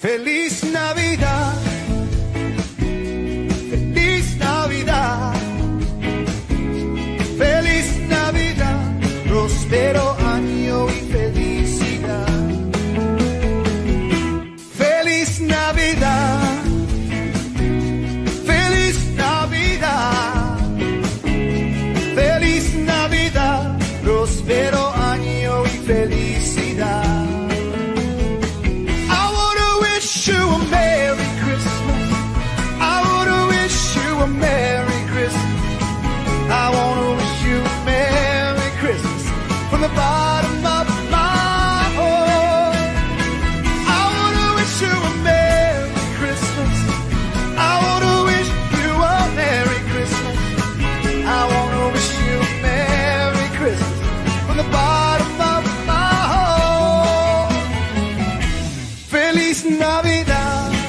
Feliz Navidad, feliz Navidad, feliz Navidad, próspero año y felicidad. Feliz Navidad, feliz Navidad, feliz Navidad, próspero año y felicidad. You a Merry Christmas. I wanna wish you a Merry Christmas. I wanna wish you a Merry Christmas from the bottom of my heart. I wanna wish you a Merry Christmas. I wanna wish you a Merry Christmas. I wanna wish you a Merry Christmas from the bottom of my heart. Feliz Navidad.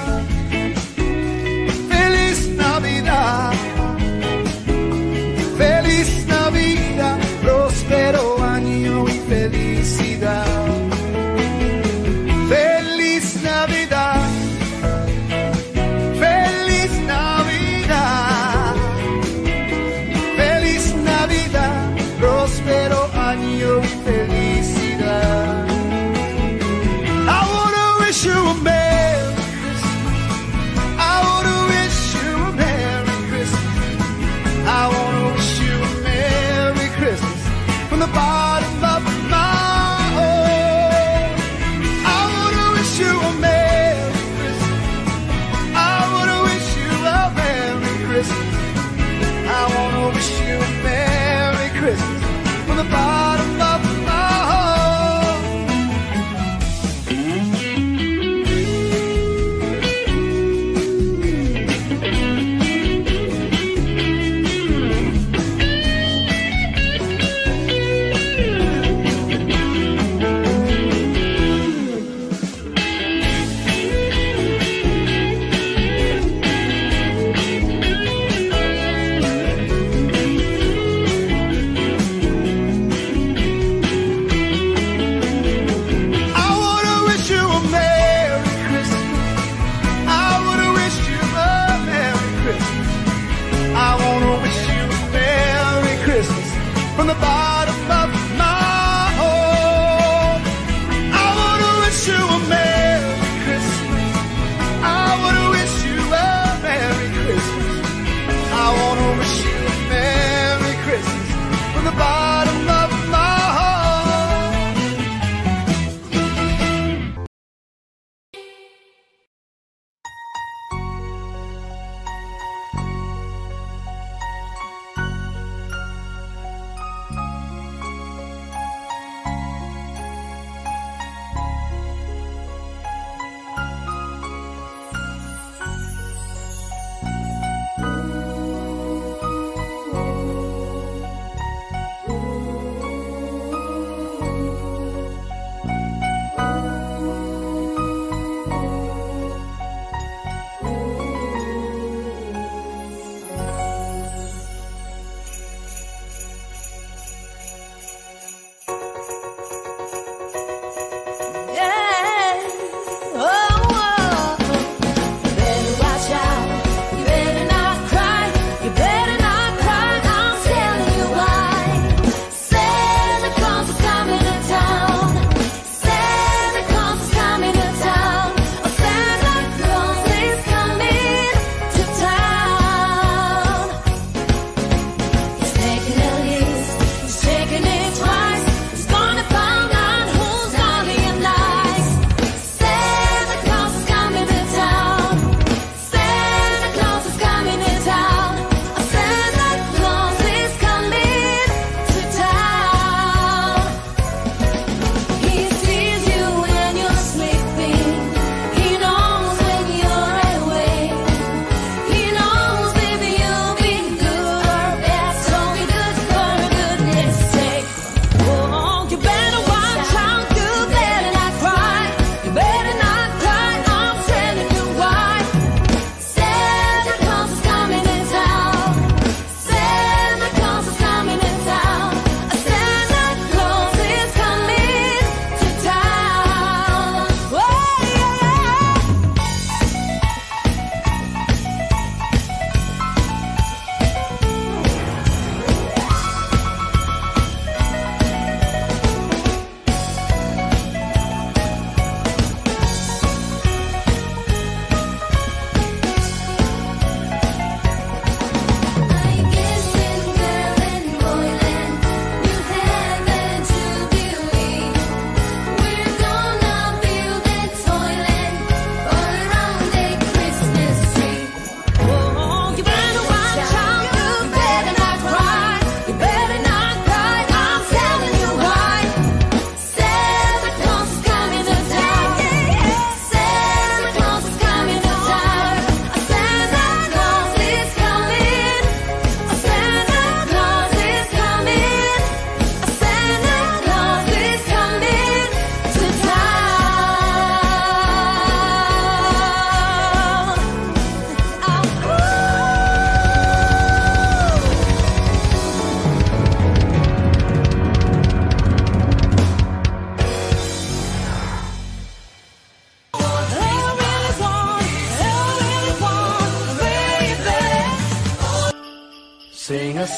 sing us.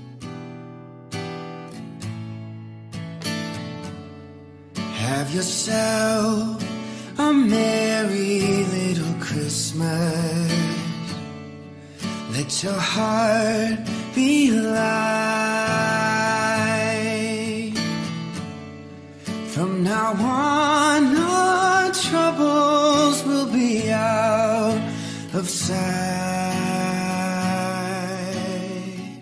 Have yourself a merry little Christmas. Let your heart be light. From now on, our troubles will be out of sight.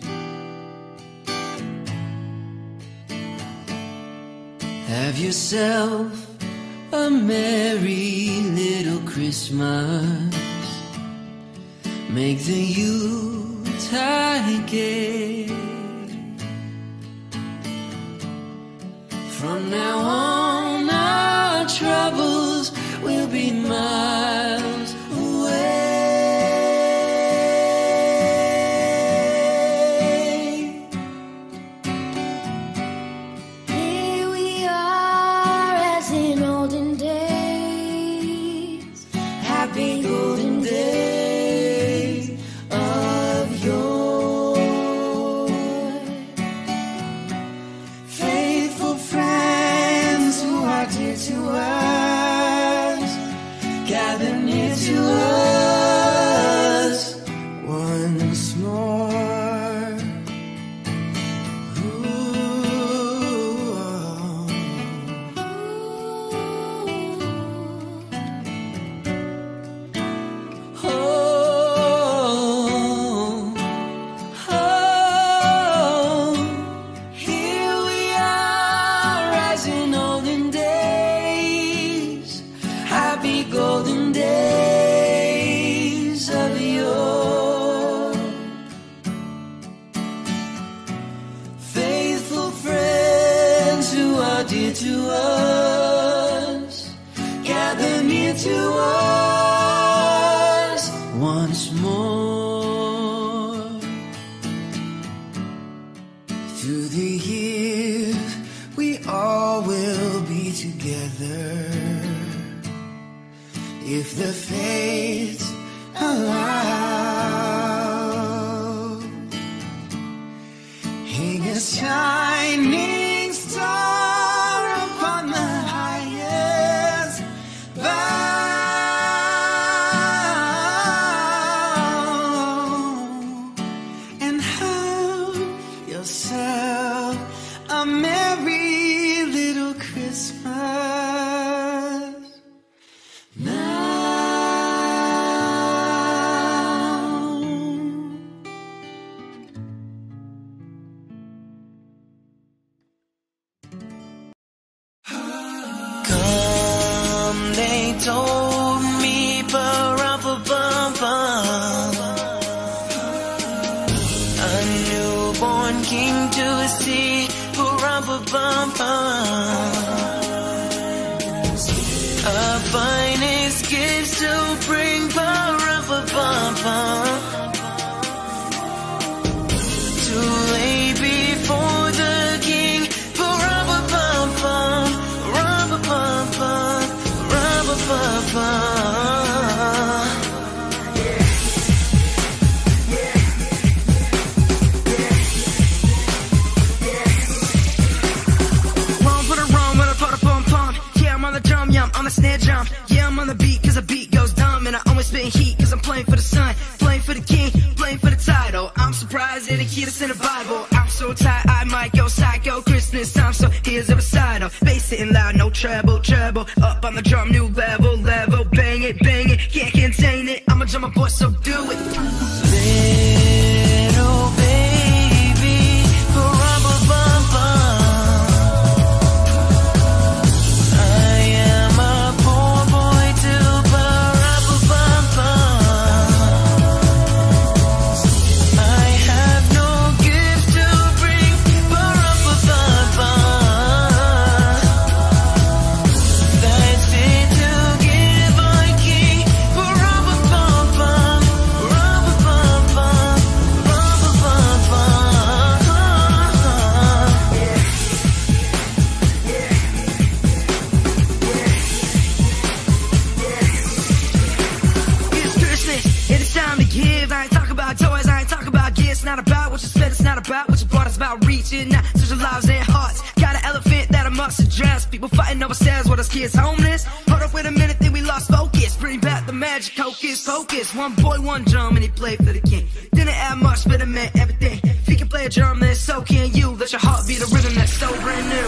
Have yourself a merry little Christmas. Make the Yuletide gay. From now on, our troubles will be miles away. Here we are as in olden days, happy golden days of yore. Faithful friends who are dear to us, gather near to us once more. Oh, oh, here we are as in olden days, happy golden days of yore. Faithful friends who are dear to us, gather near to us once more. Through the years, we all will be together, if the fates allow. Hang a shining star upon the highest bough, and have yourself a merry little Christmas now. Come, they told me, ba-rum-ba-bum-bum, a newborn king to see, ba-rum-ba-bum-bum, a finest gift to bring, ba-rum-ba-bum-bum, to lay before the king, ba-rum-ba-bum-bum, rum-ba-bum-bum, rum-ba-bum-bum. Wrong for the wrong, when I put a pum pum. Yeah, I'm on the drum, yeah, I'm on the snare drum. Yeah, I'm on the beat, cause the beat goes dumb. And I always spitting heat, cause I'm playing for the sun, playing for the king, playing for the title. I'm surprised they didn't keep us in the Bible. I'm so tired, I might go psycho. Christmas time, so here's a recital. Bass hitting loud, no treble, treble. Up on the drum, new level, level. Bang it, can't contain it. I'm a drummer boy, so do it. Little baby, ba-rum-ba-bum-bum, I am a poor boy too, ba-rum-ba-bum-bum, I have no gift to bring, ba-rum-ba-bum-bum, that's it to give our king, ba-rum-ba-bum-bum, stars about reaching out to your lives and hearts. Got an elephant that I must address. People fighting over stairs while us kids homeless. Hold up, wait a minute, think we lost focus. Bring back the magic, hocus pocus. One boy, one drum, and he played for the king. Didn't add much, but it meant everything. If he can play a drum, then so can you. Let your heart be the rhythm that's so brand new.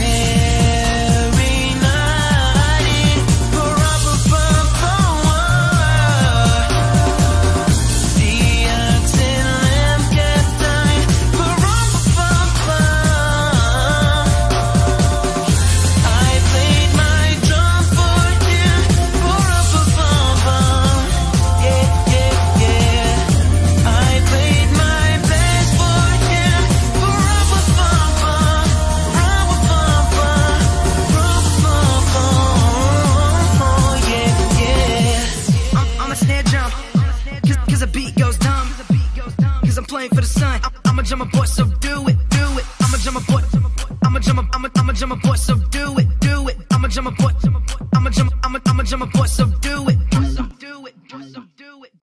For the sun, I'ma jump a boy, so do it, do it. I'ma jump a boy, I'ma jump a boy, so do it, do it. I'ma jump a boy, I'ma jump a boy, so do it, so do it, so do it.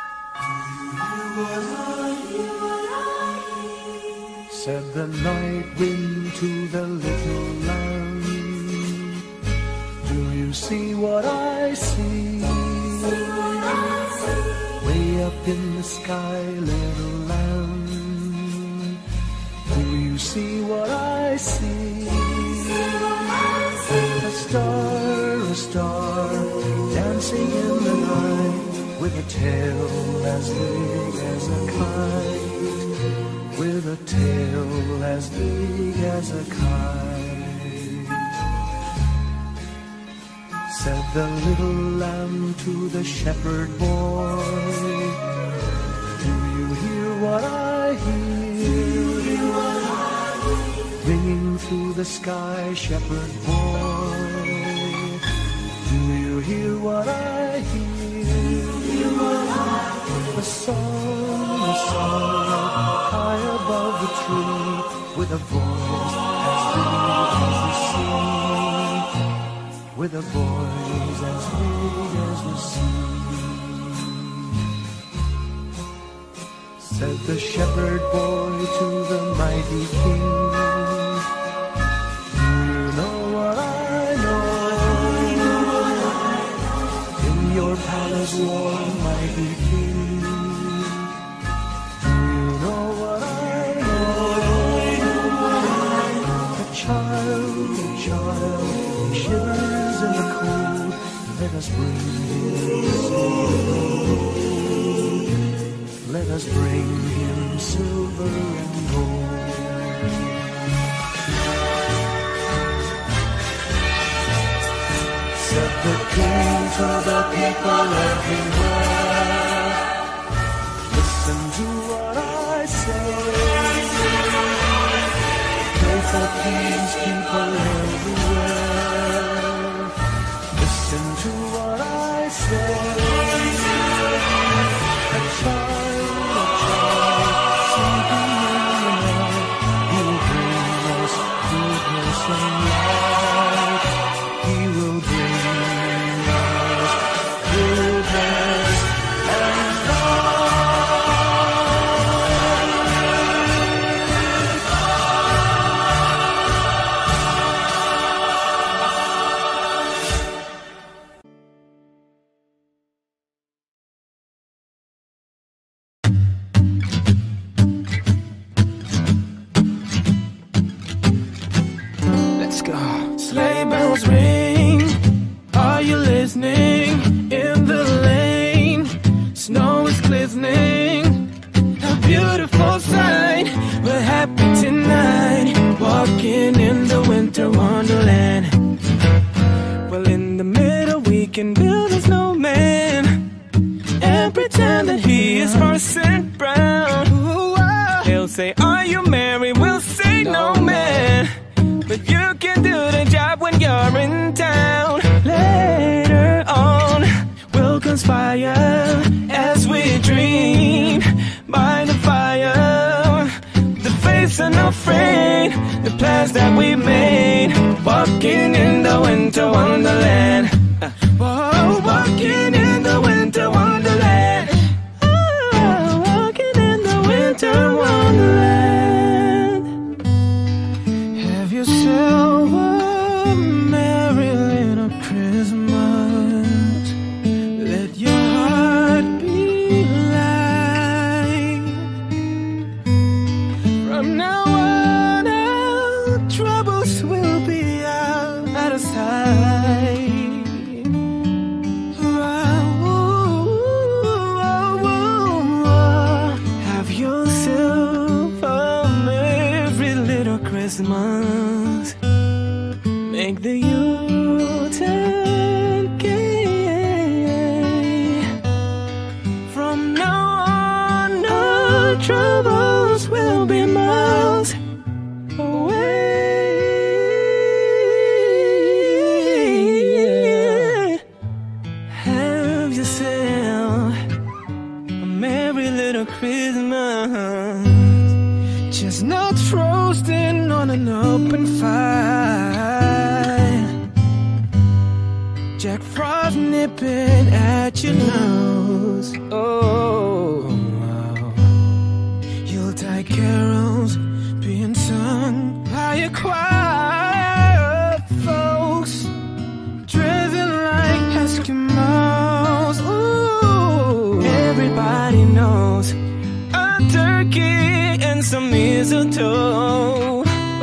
Said the night wind to the little lamb, do you see what I see? Way up in the sky, little lamb, do you see what I see? A star, dancing in the night, with a tail as big as a kite, with a tail as big as a kite. Said the little lamb to the shepherd boy, do you hear what I hear? Ringing through the sky, shepherd boy, do you hear what I hear? A song, high above the tree, with a voice as big as the sea, with a voice as big as the sea. Said the shepherd boy to the mighty king, do you know what I know? In your palace warm, mighty king, do you know what I know? A child, he shivers in the cold. Let us bring him silver. Let us bring him silver and gold. Said the king to the people everywhere, listen to what I say. Pray for peace, people everywhere. Listen to what I say. A child, sleeping in the night, he will bring us goodness and light. He will bring us goodness and Sleigh bells ring, are you listening? In the lane, snow is glistening, a beautiful sight. We're happy tonight, walking in the winter wonderland. Well, in the middle we can build a snowman and pretend that he is Parson Brown. He'll say, are you married? We'll say, no, man. But you can do the job when you're in town. Later on, we'll conspire as we dream by the fire. The faith's unafraid, the plans that we made. Walking in the winter wonderland. Whoa, walking in the winter wonderland. Oh, walking in the winter wonderland. open fire. Jack Frost nipping at your nose. Oh, Yuletide carols being sung by a choir of folks driven like Eskimos. Ooh, everybody knows a turkey and some mistletoe.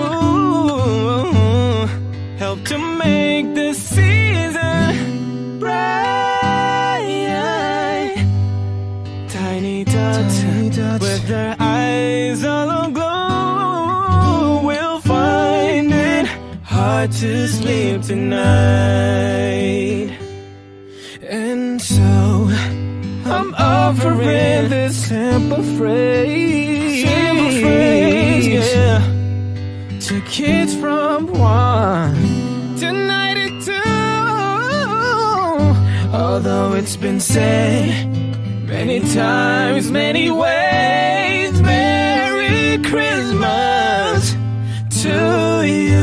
Ooh, help to make this season bright. Tiny tots with their eyes all aglow will find it hard to sleep tonight. And so I'm offering this simple phrase, yeah, to kids from 1 to 92. Although it's been said many times, many ways, Merry Christmas to you.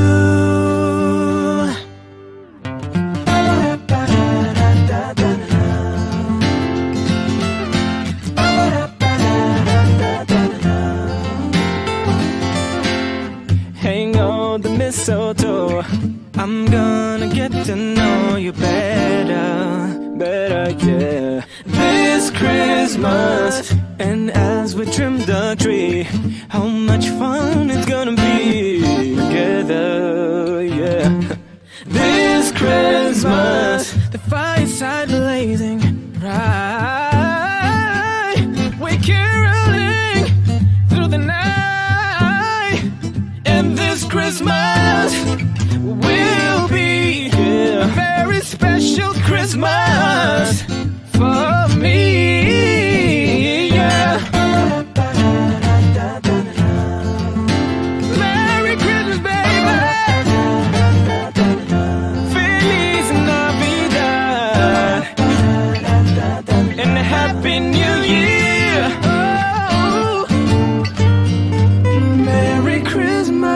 Hang on the mistletoe, I'm gonna get to know you better, yeah. This Christmas, and as we trim the tree, how much fun it's gonna be together, yeah. This Christmas, the fireside blazing bright, we're caroling through the night, and this Christmas will be a very special Christmas for me, yeah. Merry Christmas, baby. Feliz Navidad. And a Happy New Year. Oh, Merry Christmas.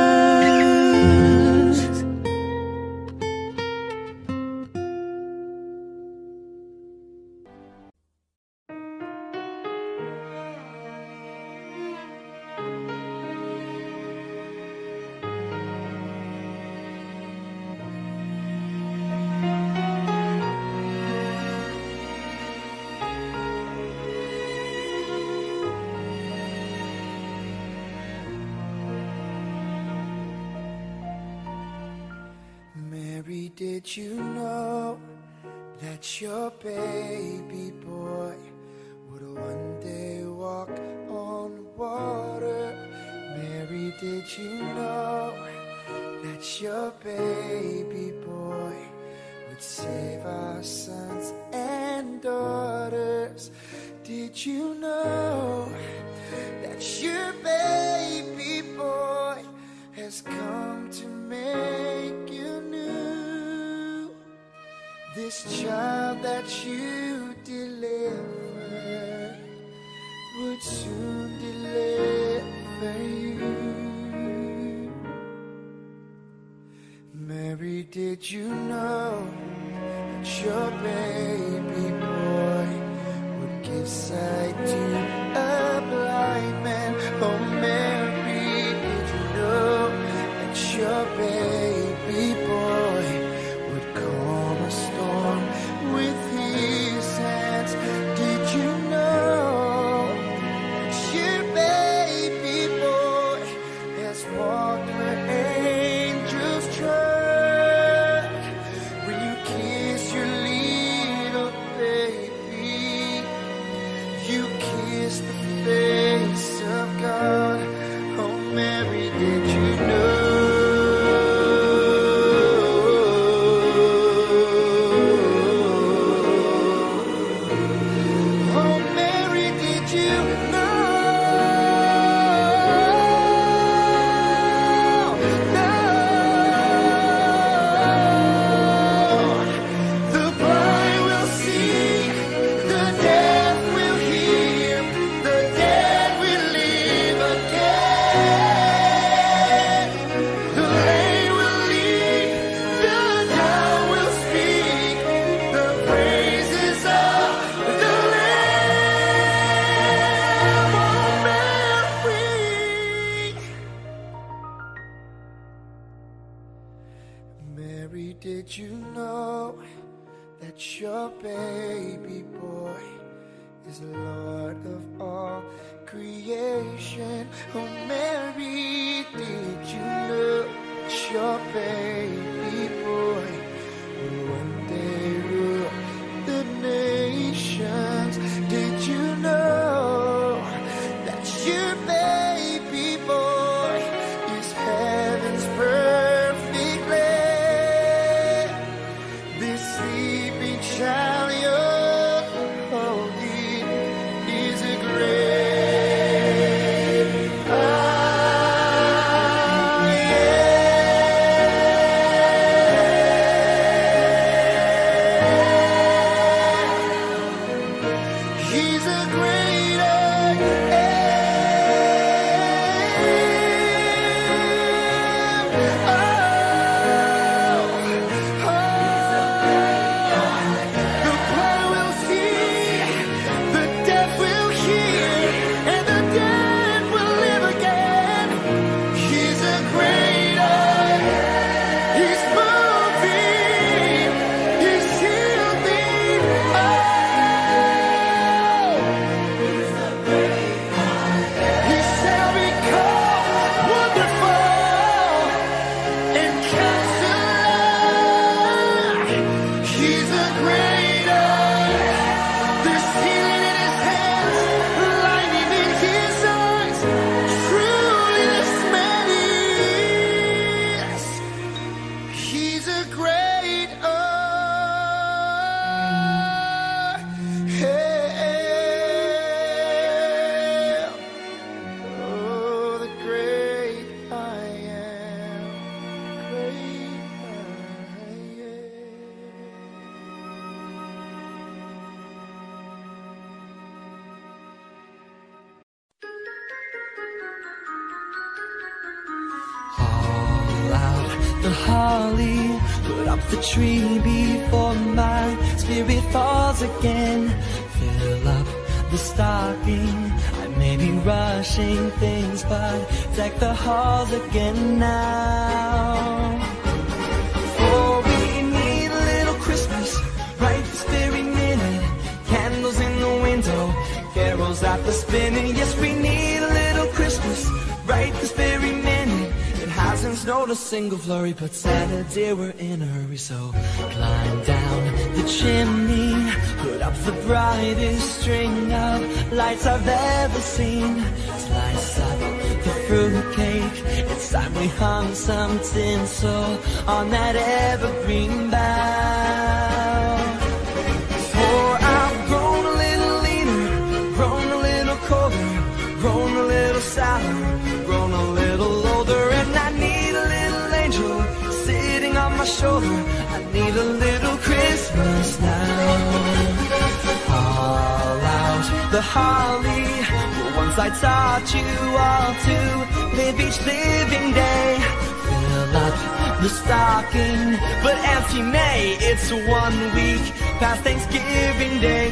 Mary, did you know that your baby boy would one day walk on water? Mary, did you know that your baby boy would save our sons and daughters? Did you know that your baby boy has come to make you new? This child that you delivered would soon deliver you. Mary, did you know that your baby boy would give sight to a blind man? Oh, Mary, did you know that your baby boy would calm a storm with his hands? Did you know that your baby boy has walked where angels trod? When you kiss your little baby, you that your baby boy is the Lord of all creation. Oh Mary, did you know that your baby boy will one day rule the nations? Did you know that your baby boy is heaven's perfect lamb? This sleeping child you're holding is a great He's a great The blind will see, the deaf will hear, and the dead will live again. He's a great He's moving, He's healing. He shall be called Wonderful and Counselor. He's a great There's healing in His hands, lightning in His eyes. Truly this man is. He's a great Oh, the great I am, great I Haul out the holly, put up the tree before my spirit falls again. Fill up the stocking, I may be rushing things, but deck the halls again now. For we need a little Christmas right this very minute. Candles in the window, carols at the spinning. Yes, we need a little Christmas right this very minute. It hasn't snowed a single flurry, but Santa dear, we're in a hurry. So climb down the chimney, put up the brightest string of lights I've ever seen. Slice up the fruitcake, it's time we hung some tinsel on that evergreen bough. For I've grown a little leaner, grown a little colder, grown a little sour, grown a little older, and I need a little angel sitting on my shoulder. I need a little Christmas now. Haul out the holly, the ones I taught you all to live each living day. Fill up the stocking, but empty May, it's 1 week past Thanksgiving Day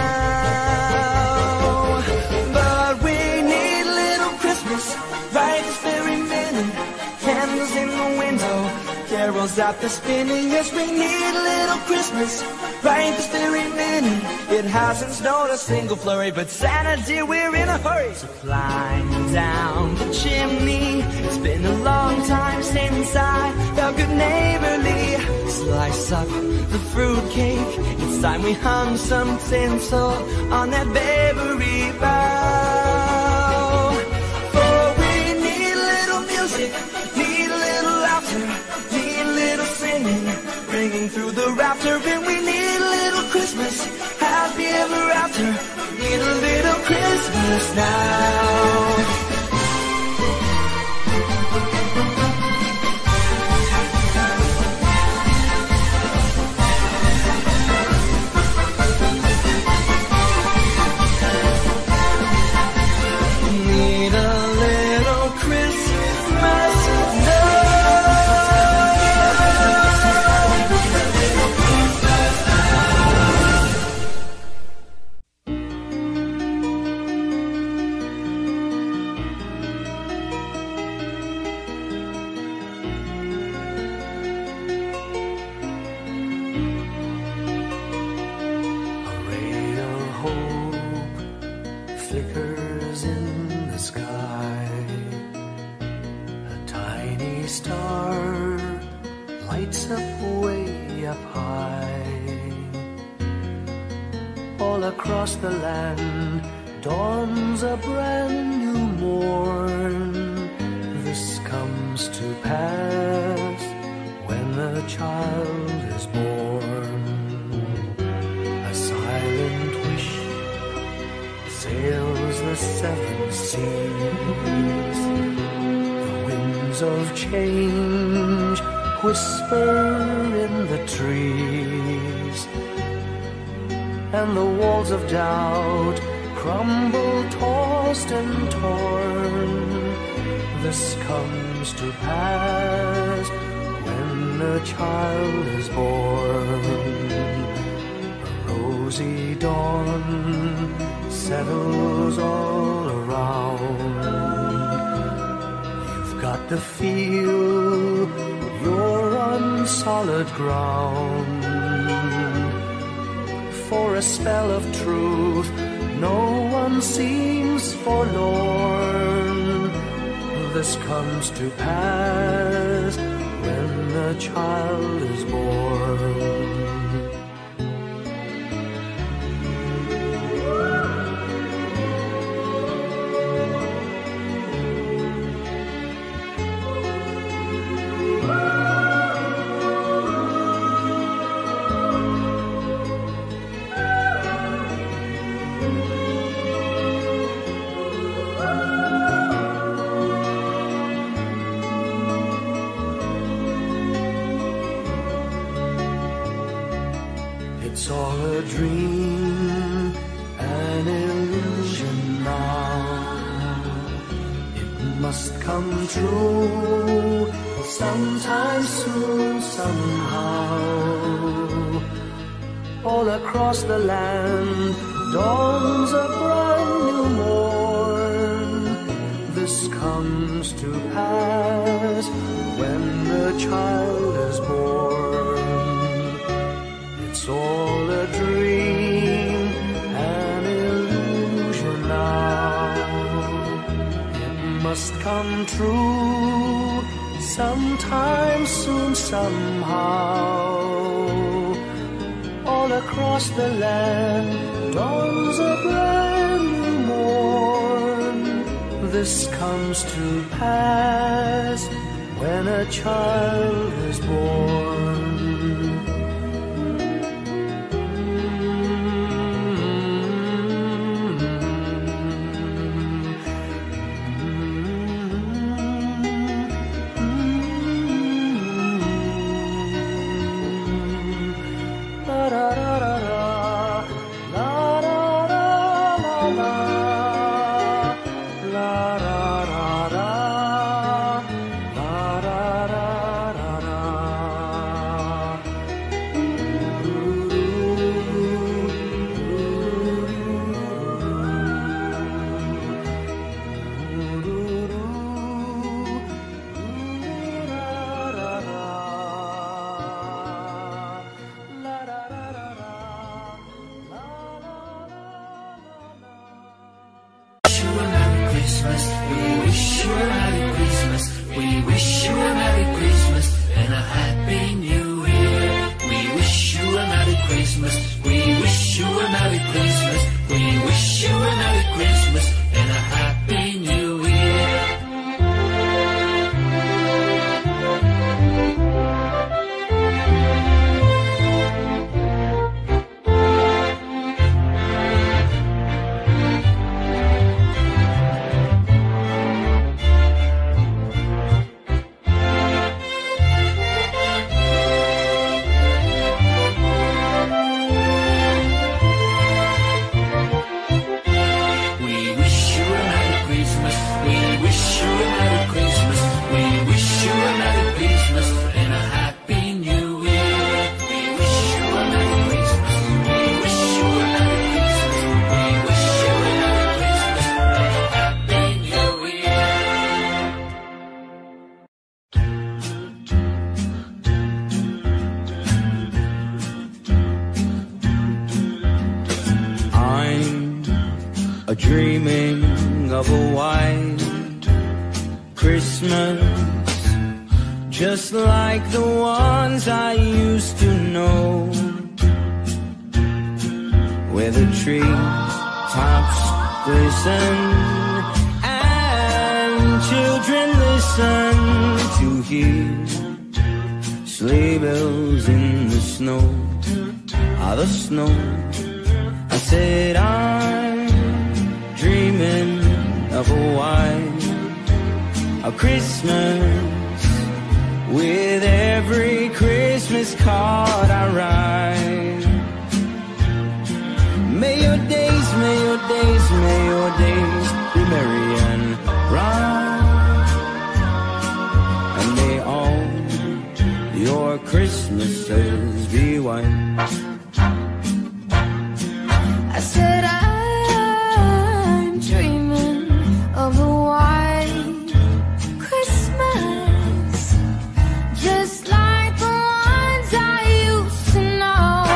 now. But we need a little Christmas right this very minute. Candles in the window, carols at the spinning. Yes, we need a little Christmas right this very minute. It hasn't snowed a single flurry, but Santa dear, we're in a hurry. So climb down the chimney, it's been a long time since I felt good neighborly. Slice up the fruitcake, it's time we hung some tinsel on that bakery bough. For we need a little music, need a little laughter, need a little singing, ringing through the rafter, and we need a little Christmas, happy ever after. Need a little Christmas now. Need a little Christmas now. all across the land dawns a brand new morn. This comes to pass when the child is born. A silent wish sails the seven seas. The winds of change whisper in the trees, and the walls of doubt crumble, tossed and torn. This comes to pass when a child is born. A rosy dawn settles all around. You've got to feel you're on solid ground. For a spell of truth, no one seems forlorn. This comes to pass when the child is born. It's all a dream, an illusion now. It must come true sometime soon, somehow. All across the land dawns a brand new morn. This comes to pass when the child is born. It's all a dream, an illusion now. It must come true sometime soon, somehow. All across the land dawns a brand new morn. This comes to pass when a child is born. Dreaming of a white Christmas, just like the ones I used to know, where the tree tops glisten and children listen to hear sleigh bells in the snow. Ah, the snow. I said I'm dreaming of a white Christmas with every Christmas card I write. May your days, may your days, may your days be merry and bright, and may all your Christmases be white. I said I'm dreaming of a white Christmas, just like the ones I used to know,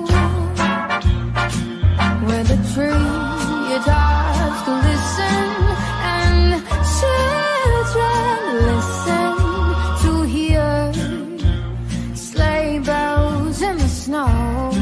where the tree tops glisten and children listen to hear sleigh bells in the snow.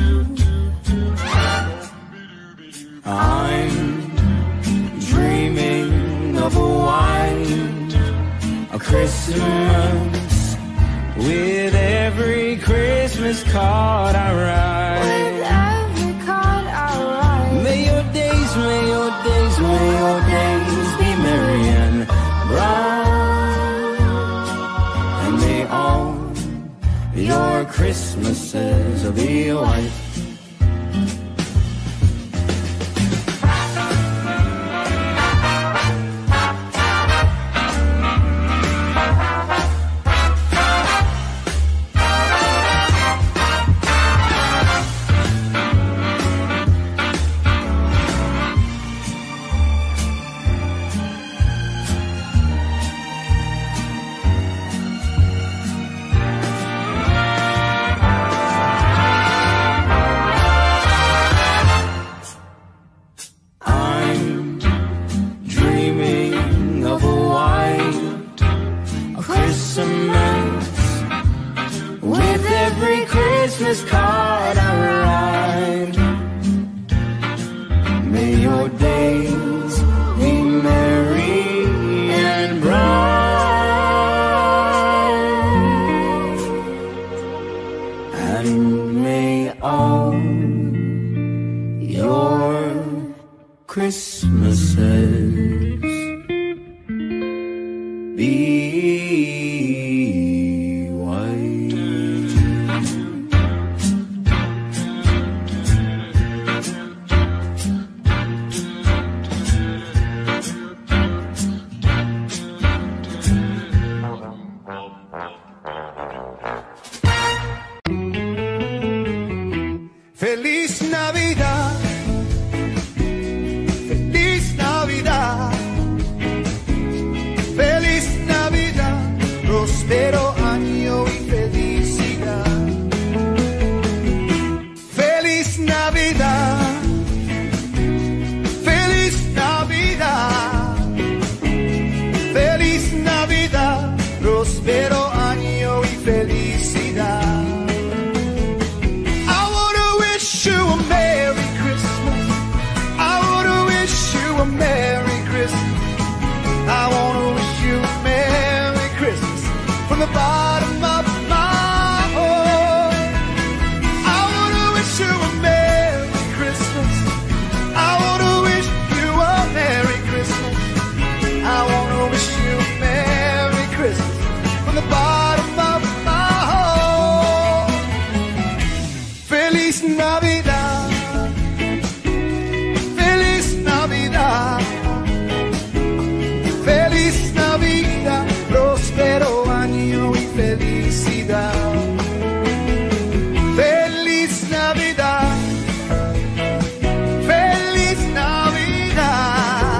I'm dreaming of a white Christmas with every Christmas card I write. With every card I write. May your days, may your days, may your days be merry and bright, and may all your Christmases be white. Christmas card I write. May your days be merry and bright, and may all your Christmases be Feliz Navidad, feliz Navidad, feliz Navidad, próspero año y felicidad. Feliz Navidad, feliz Navidad, feliz Navidad, próspero año y felicidad. A Merry Christmas. I want to wish you a Merry Christmas from the bottom of my heart. I want to wish you a Merry Christmas. I want to wish you a Merry Christmas. I want to wish you a Merry Christmas from the bottom of my heart. Feliz Navidad. Feliz Navidad, próspero año y felicidad. Feliz Navidad, feliz Navidad,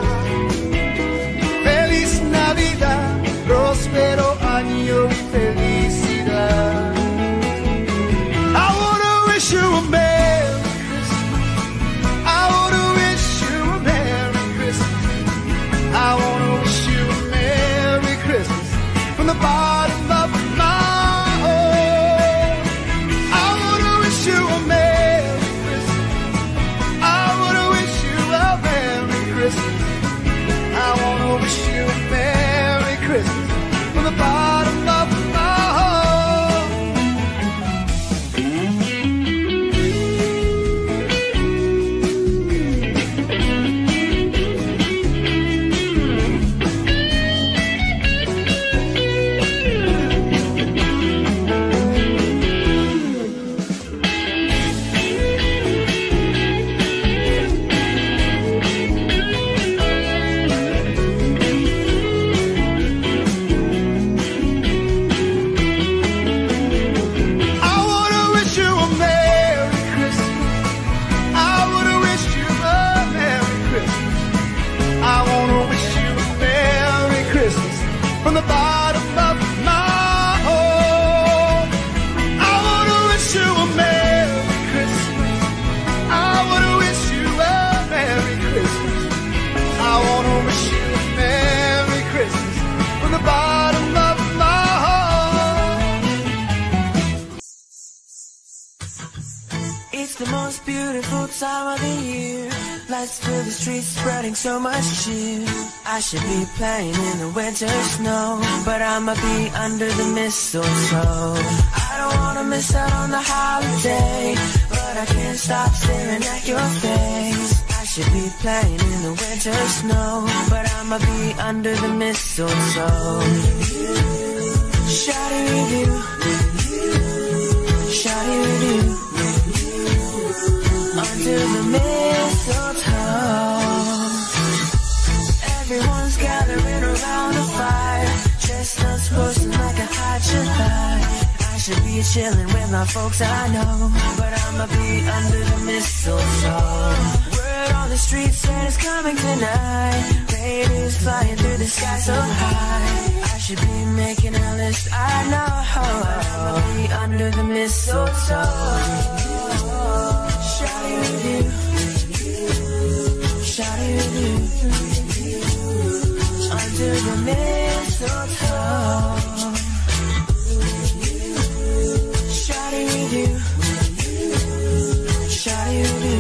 feliz Navidad, próspero año y felicidad. I wanna wish you a Merry It's the most beautiful time of the year. Lights fill the streets, spreading so much cheer. I should be playing in the winter snow, but I'ma be under the mistletoe. I don't wanna miss out on the holiday, but I can't stop staring at your face. I should be playing in the winter snow, but I'ma be under the mistletoe. Shawty with you, shawty with you, under the mistletoe. Everyone's gathering around the fire, chestnuts roasting like a hot July. I should be chilling with my folks I know, but I'ma be under the mistletoe. Word on the street said it's coming tonight. Rain is flying through the sky so high. I should be making a list, I know, but I'ma be under the mistletoe. Shawty with you, shawty with you, under the mistletoe. Shawty with you, shawty with you,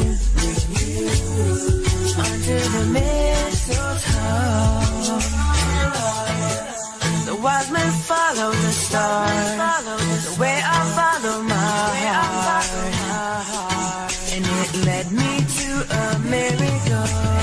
under the mistletoe. The wise men follow the stars, the way I follow my heart, and it led me to America.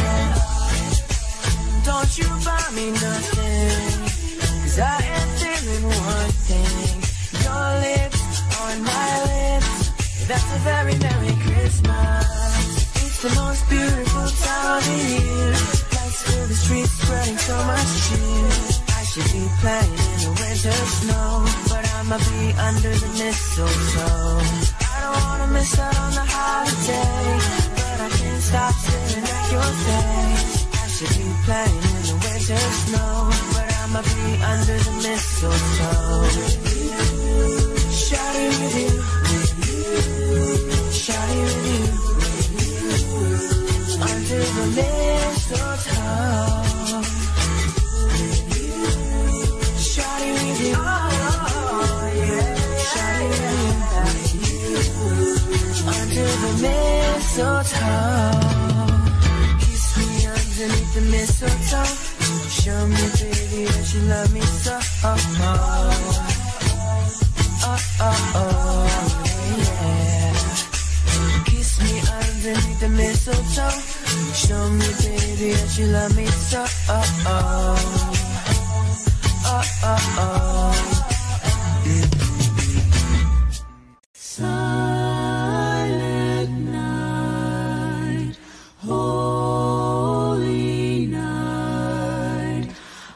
Don't you buy me nothing, 'cause I am feeling one thing. Your lips on my lips, that's a very Merry Christmas. It's the most beautiful time of the year. Lights fill the streets, spreading so much cheer. I should be playing in the winter snow, but I'ma be under the mistletoe. I don't wanna miss out on the holiday, but I can't stop staring at your face. I should be playing in the winter snow, but I'ma be under the mistletoe. Shawty with you, shawty with you, under the mistletoe. Shawty with you, shawty with you, under the mistletoe. Kiss me underneath the mistletoe. Show me, baby, that you love me so. Yeah. Kiss me underneath the mistletoe. Show me, baby, that you love me so. Silent night, holy night,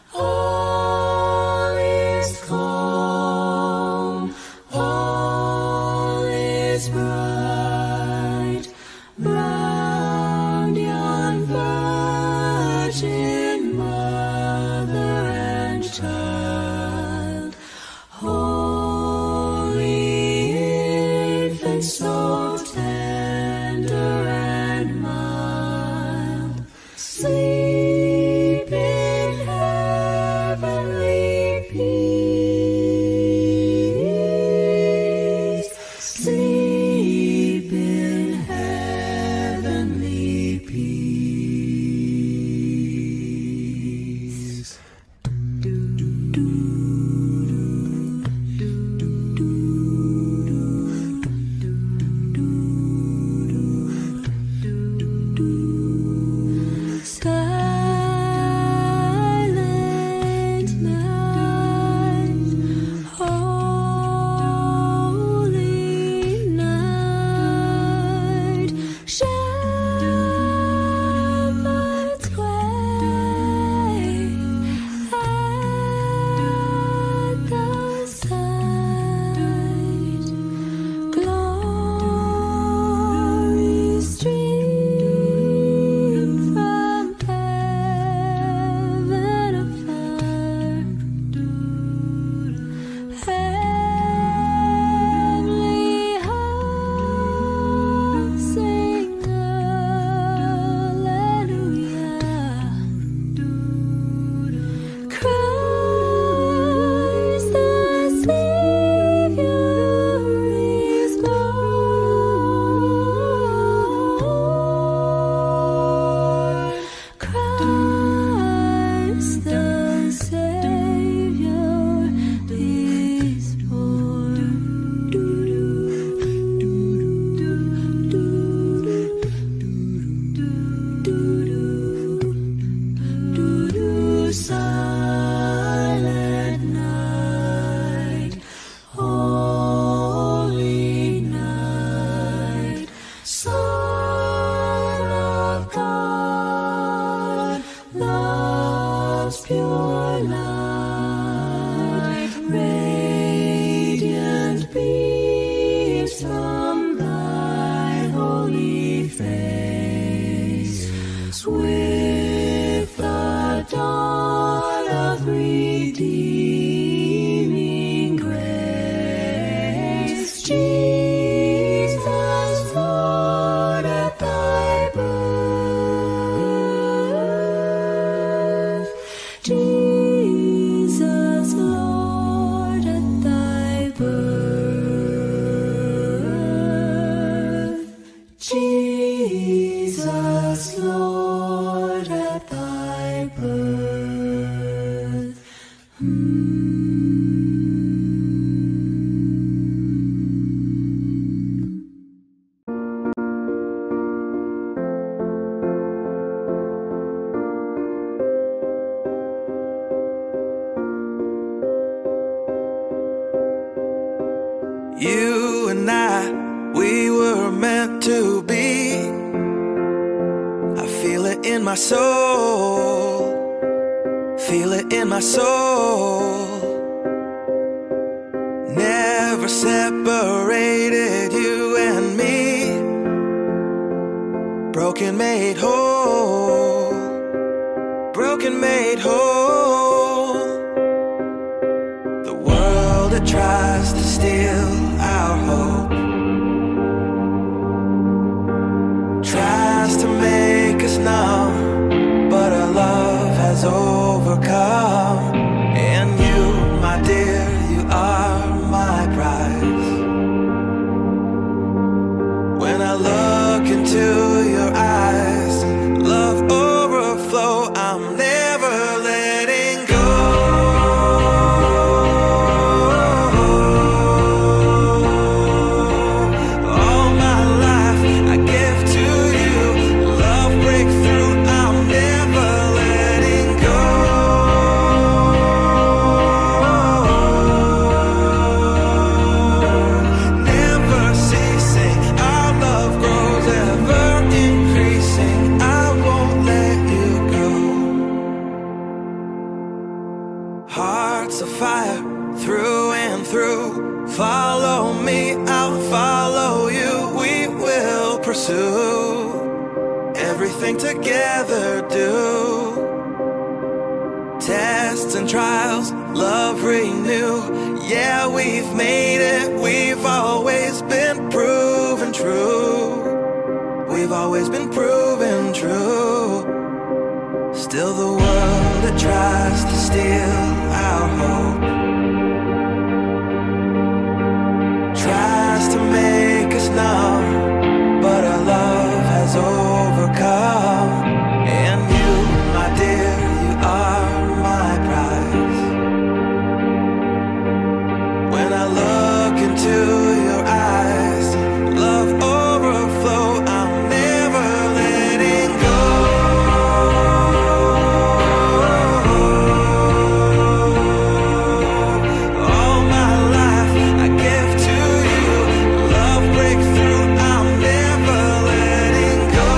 all is calm, all is bright, round yon virgin mother and child. redeeming grace. Jesus, Lord, at thy birth. Jesus, Lord, at thy birth. Jesus, Lord, at thy birth. You and I, we were meant to be. I feel it in my soul. Feel it in my soul. Never separated, you and me. Broken made whole. Broken made whole. The world that tries to steal our hope tries to make us numb, but our love has overcome. And you, my dear, you are my prize. When I look into your eyes, love overflow, I'm never letting go. All my life I give to you. Love breakthrough, I'm never letting go. Never ceasing, our love grows, ever increasing. I won't let you go. Hearts of fire, through and through. Follow me, I'll follow you. We will pursue everything together, do. Tests and trials, love renew. Yeah, we've made it. We've always been proven true. We've always been proven true. Still the world that tries to steal our hope tries to make us numb, but our love has overcome. And you, my dear, you are my prize. When I look into your eyes, love overflow, I'm never letting go. All my life I give to you. Love breakthrough, I'm never letting go.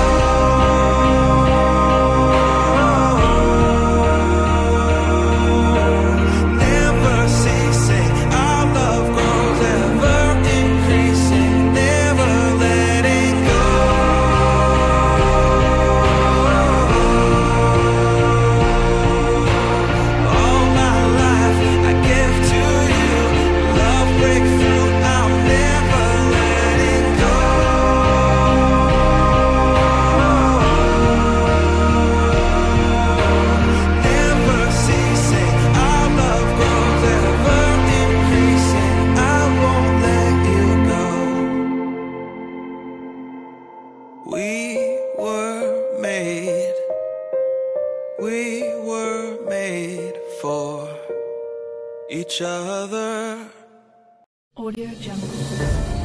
Never ceasing, our love grows, ever increasing. Never letting go. All my life I give to you. Love breakthrough, I'm never letting go. Never ceasing, our love grows, ever increasing. I won't let you go. We were made for each other. Audio Jungle.